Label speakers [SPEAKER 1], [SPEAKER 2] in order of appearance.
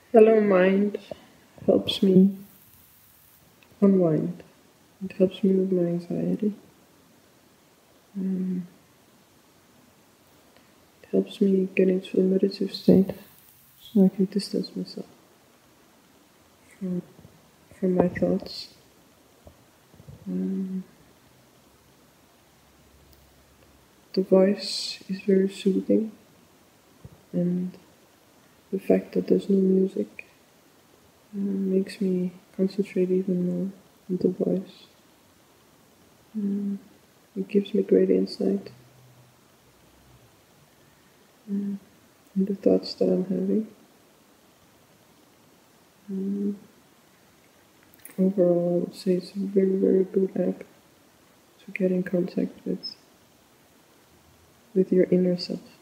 [SPEAKER 1] Hello Mind helps me unwind. It helps me with my anxiety. It helps me get into a meditative state so I can distance myself from, from my thoughts. The voice is very soothing, and the fact that there's no music makes me concentrate even more on the voice. It gives me great insight in the thoughts that I'm having. Overall, I would say it's a very, very good app to get in contact with your inner self.